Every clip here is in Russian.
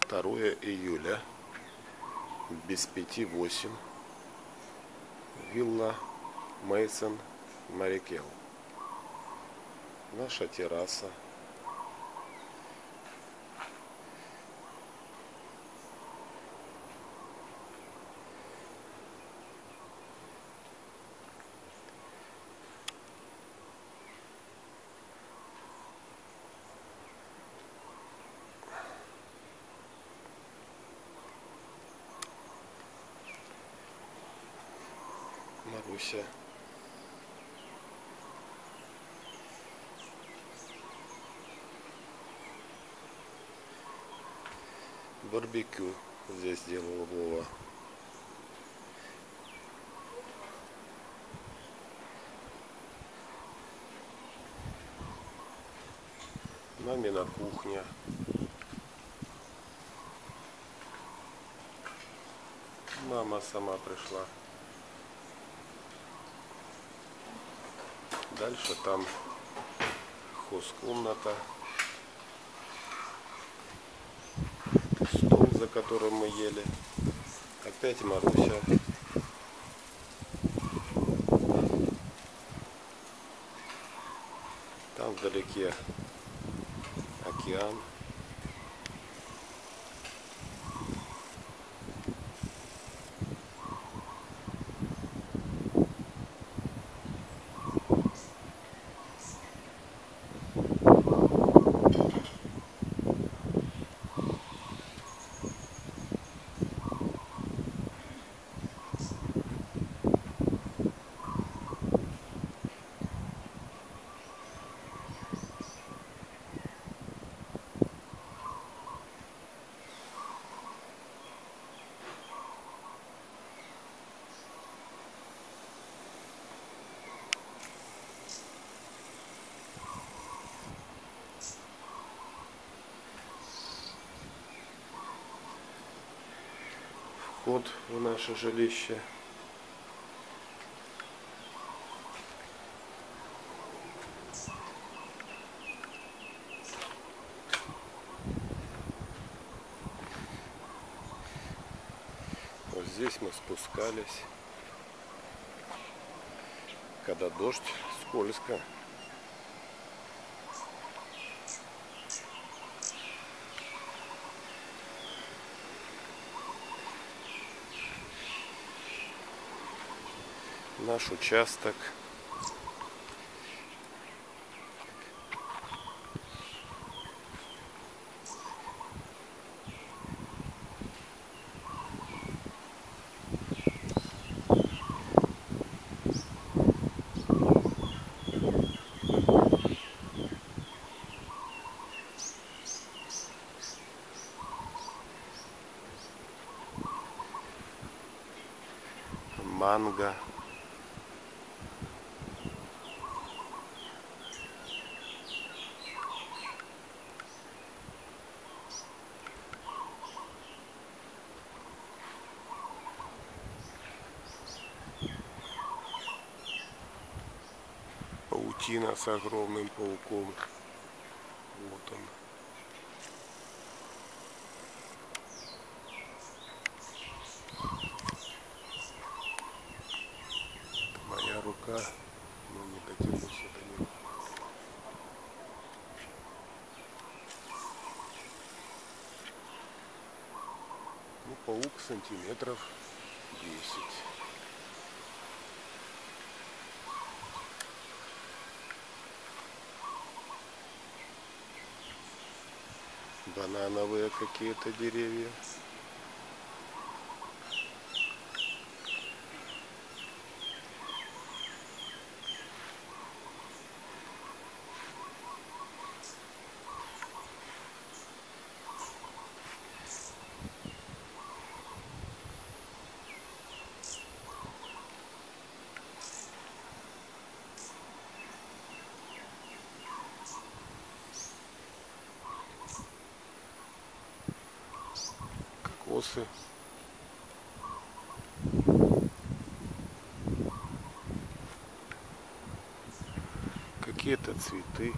2 июля, без 5:08, вилла Мейсон Марикел. Наша терраса. Маруся. Барбекю здесь делал Вова. Мамина кухня. Мама сама пришла. Дальше там хозкомната. Стол, за которым мы ели. Опять Маруся. Там вдалеке океан. Вход в наше жилище. Вот здесь мы спускались. Когда дождь, скользко. Наш участок. Манго. Паутина с огромным пауком. Вот он. Это моя рука, но не дотянусь до него. Ну, паук сантиметров 10. Банановые какие-то деревья. Кокосы. Какие-то цветы.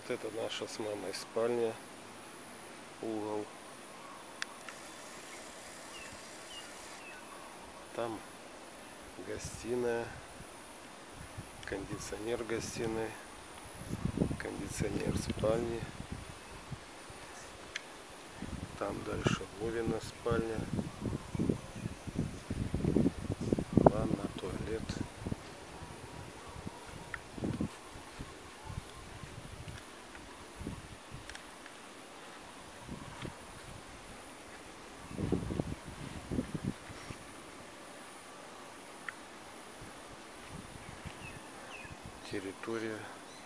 Вот это наша с мамой спальня, угол. Там гостиная, кондиционер гостиной, кондиционер спальни. Там дальше Вовина спальня, ванна, туалет. Территория.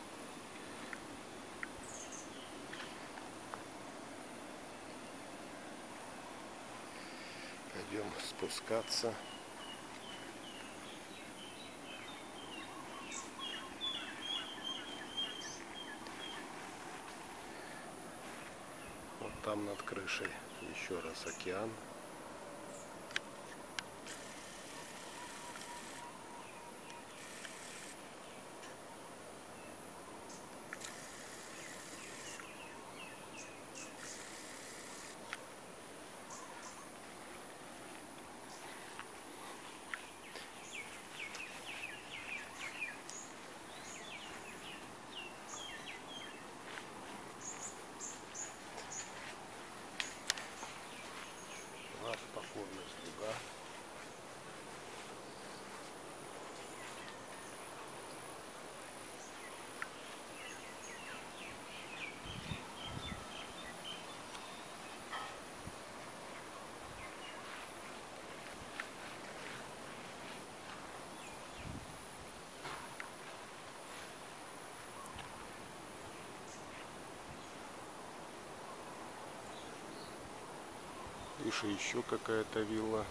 Пойдем спускаться. Вот там над крышей еще раз океан. Наш покорный слуга. Выше еще какая-то вилла.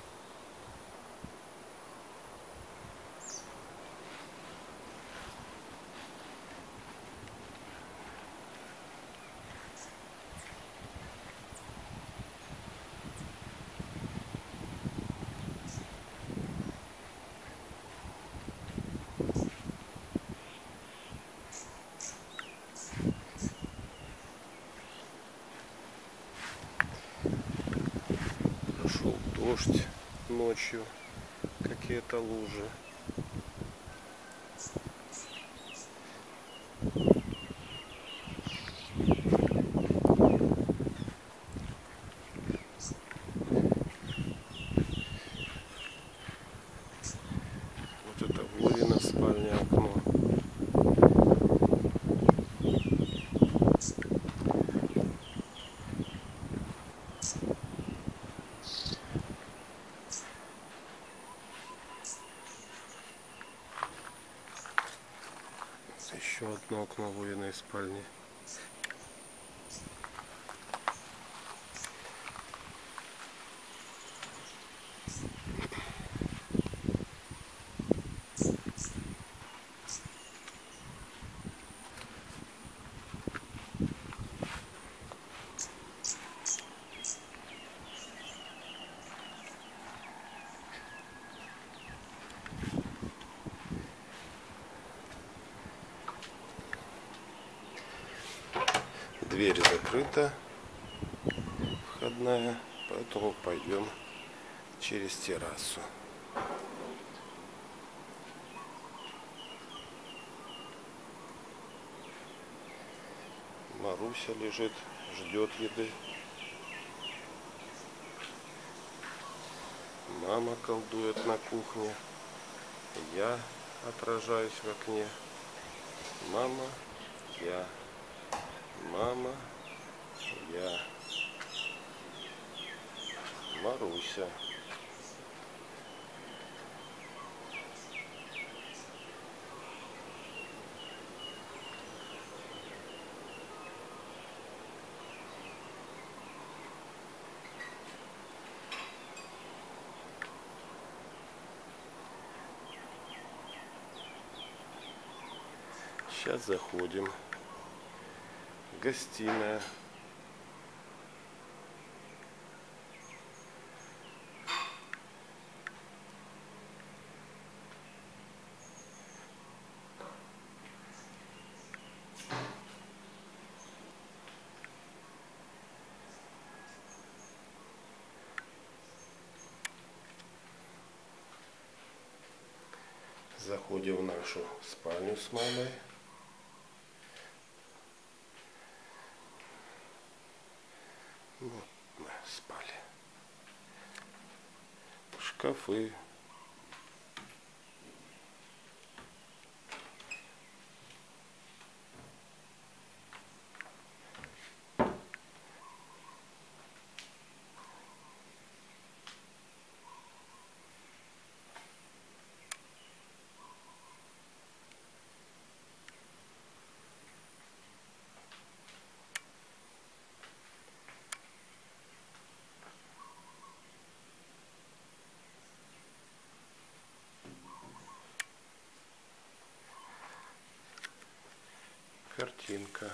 Прошел дождь ночью, какие-то лужи. Вот это Вовина спальня, окно. Еще одно окно Вовиной спальни. Дверь закрыта, входная, поэтому пойдем через террасу. Маруся лежит, ждет еды. Мама колдует на кухне. Я отражаюсь в окне. Мама, я. Мама, я. Маруся. Сейчас заходим. Гостиная. заходим в нашу спальню с мамой. Вот мы спали. Шкафы. Картинка.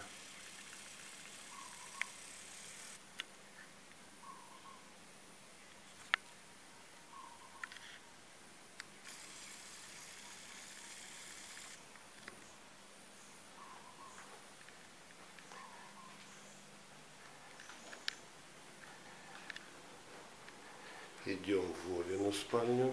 Идем в Вовину спальню.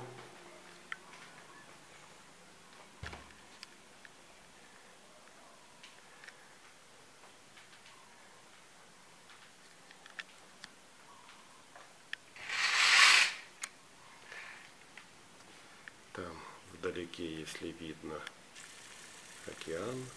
Там вдалеке, если видно, океан.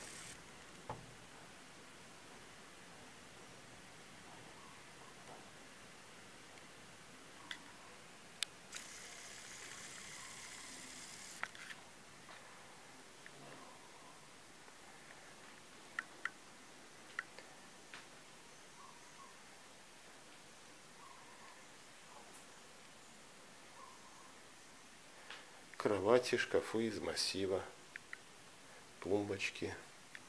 Кровати, шкафы из массива, тумбочки.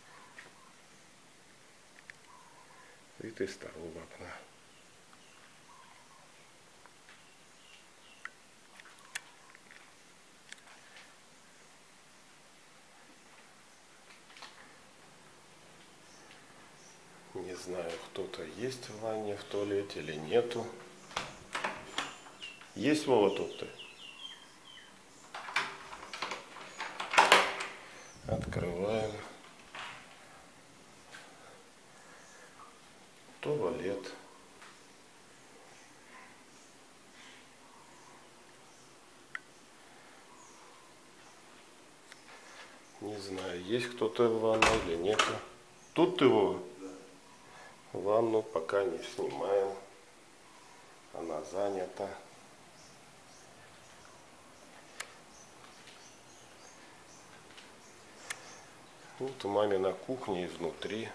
Вид из второго окна. Не знаю, кто-то есть в ванне, в туалете или нету. Есть, Вова, тут-то? Открываем. Туалет. Не знаю, есть кто-то в ванной или нету. Тут его ванну пока не снимаем. Она занята. Вот у мамы на кухне изнутри.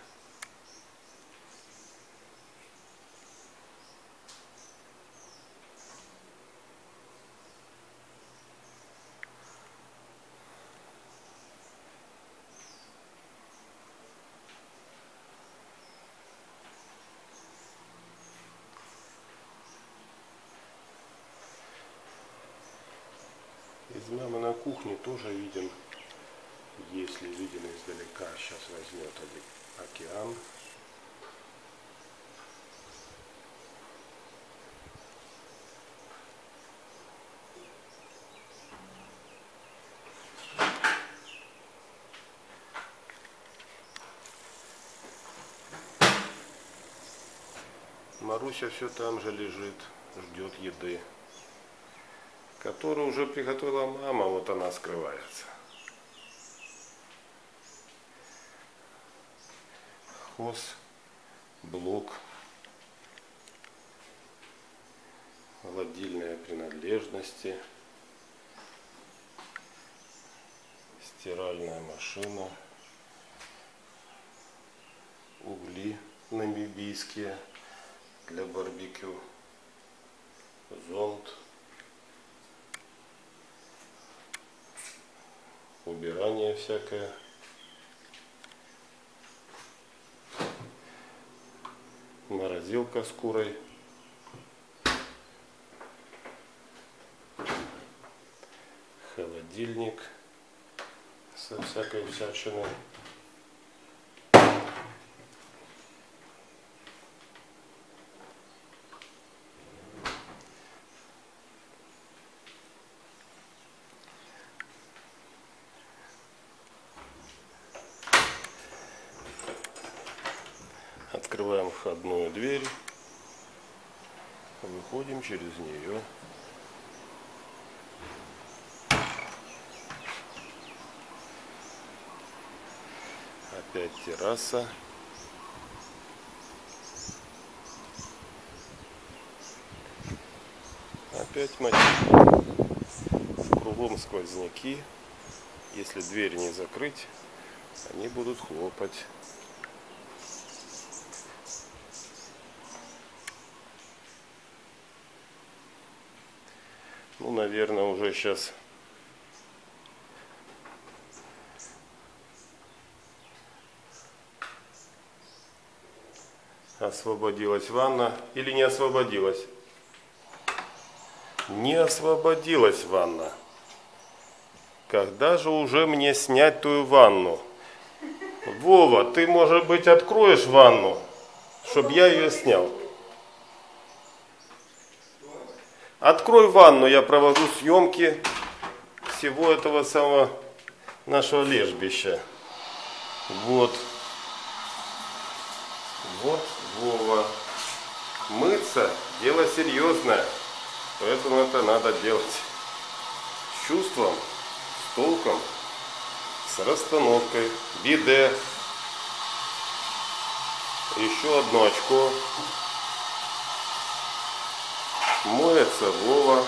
Из мамы на кухне тоже виден, если виден издалека, сейчас возьмет океан. Маруся все там же лежит, ждет еды, которую уже приготовила мама, вот она скрывается. Хоз, блок, холодильные принадлежности, стиральная машина, угли намибийские для барбекю, зонт, убирание всякое, морозилка с курой, холодильник со всякой всячиной. Открываем входную дверь. Выходим через нее. Опять терраса. Опять мотив. Кругом сквозняки. Если дверь не закрыть, они будут хлопать. Ну, наверное, уже сейчас освободилась ванна или не освободилась? Не освободилась ванна. Когда же уже мне снять ту ванну? Вова, ты, может быть, откроешь ванну, чтобы я ее снял? Открой ванну, я провожу съемки всего этого самого нашего лежбища. Вот. Вот, Вова. Мыться – дело серьезное. Поэтому это надо делать с чувством, с толком, с расстановкой. Биде. Еще одно очко. Моется Вова.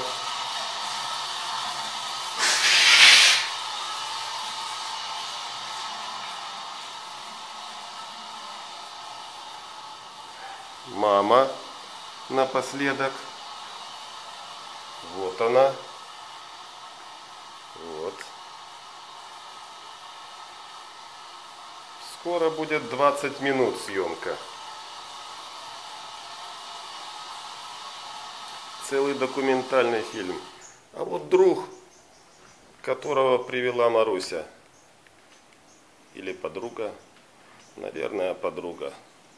Мама напоследок. Вот она. Вот. Скоро будет 20 минут съемка. Целый документальный фильм. А вот друг, которого привела Маруся. Или подруга. Наверное, подруга.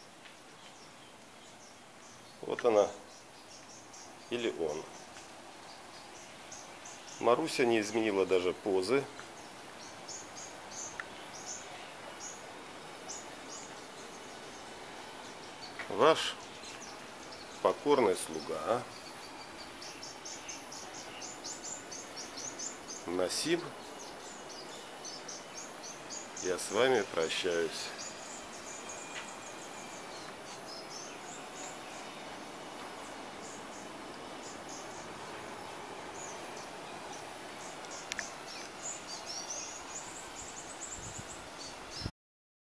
Вот она. Или он. Маруся не изменила даже позы. Ваш покорный слуга Насим. Я с вами прощаюсь.